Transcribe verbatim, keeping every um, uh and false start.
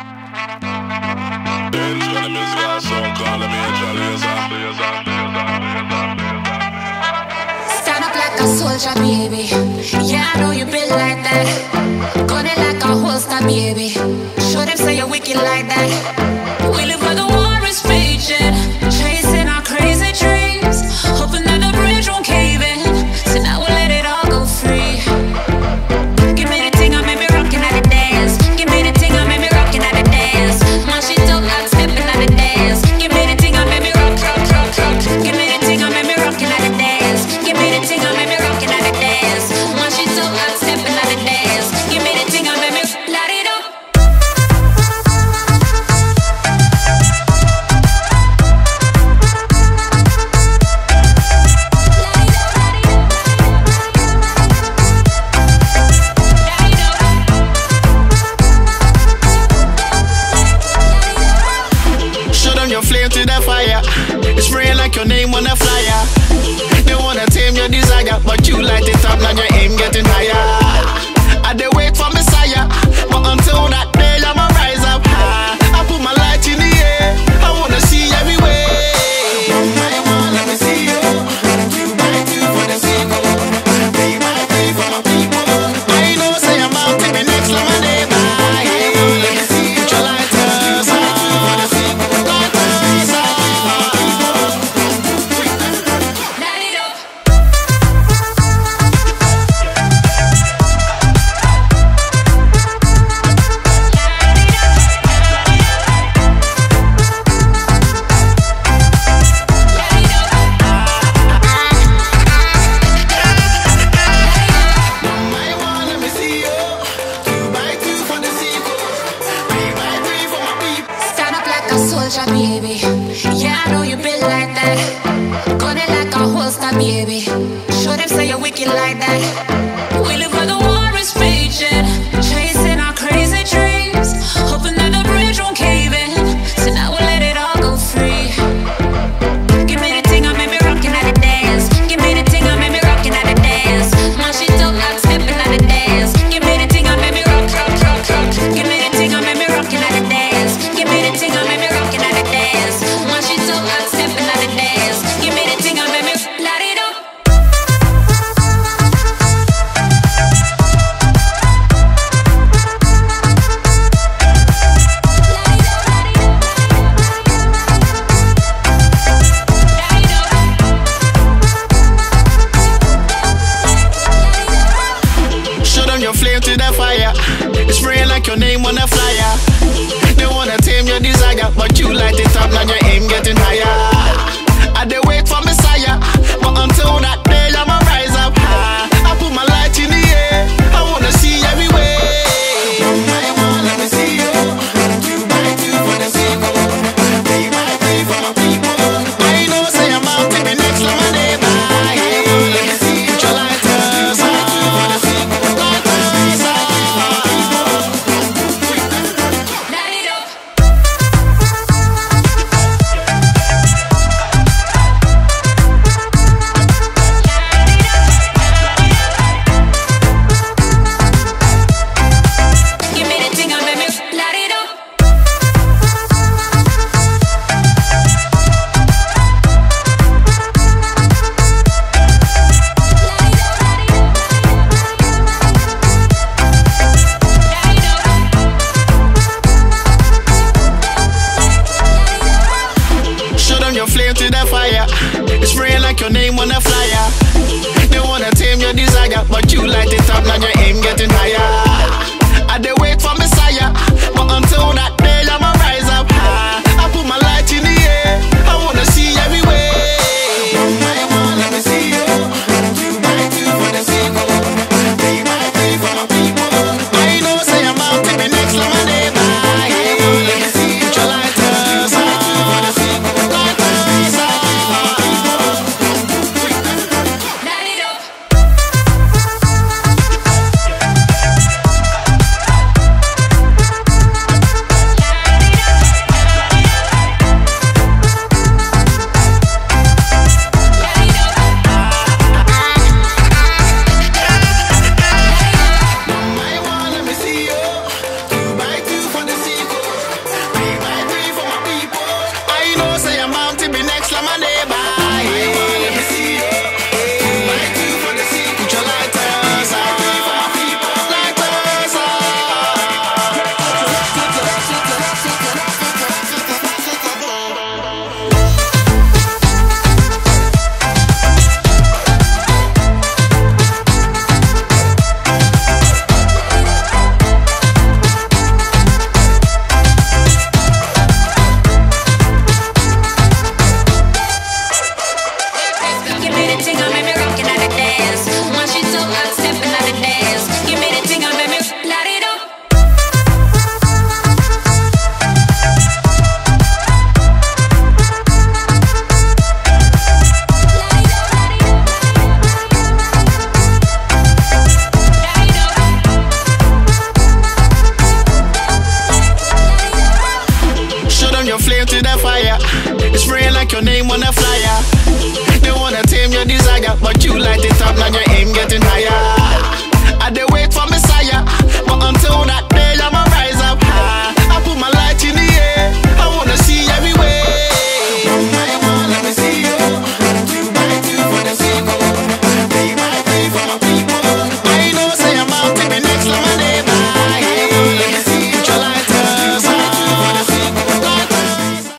Stand up like a soldier, baby. Yeah, I know you built like that. Gun it like a holster, baby. Show them say you're wicked like that. We live where the war is raging, chasing our crazy dreams, hoping that the bridge won't cave in. So now we'll let it all go free. Give me the thing, I made me rockin' at the dance. Give me the thing, I made me rockin' at the dance. My shit dope, like steppin' at the dance. Give me the thing, I made me rock, rock, rock, rock. Give me the thing, I made me rockin' at the dance. Give me the thing, I made me rockin' at the dance. My shit dope, like steppin' at the dance. Give me the thing, I made me light it up. Flame to the fire, it's spraying like your name on a flyer. They wanna tame your desire, but you light it up, now your aim getting higher. I dey wait for Messiah, but until that day I'ma rise up high. I put my light in the air, I wanna see everywhere. One by one, let me see you. Two by two for the sequel. Three by three for my people. I know say I'm out to be next to my neighbor. Let me see you, your lighters. Two by two for the sequel. Soldier, baby. Yeah, I know you built like that. Gun it like a holster, baby. Show them say you're wicked like that. We live where the war is raging, chasing our crazy dreams, hoping that the bridge won't cave in. So now we'll let it all go free. Give me the thing, I made me rockin' at the dance. Give me the thing, I made me rockin' at the dance. My shit dope, like steppin' at the dance. Give me the thing, I made me rock, rock, rock, rock. Give me the thing, I made me rockin' at the dance. Give me the thing, I made me rockin' at the dance. My shit dope, like steppin' at the dance. Give me the thing, I made me light it up. but you light it up, now your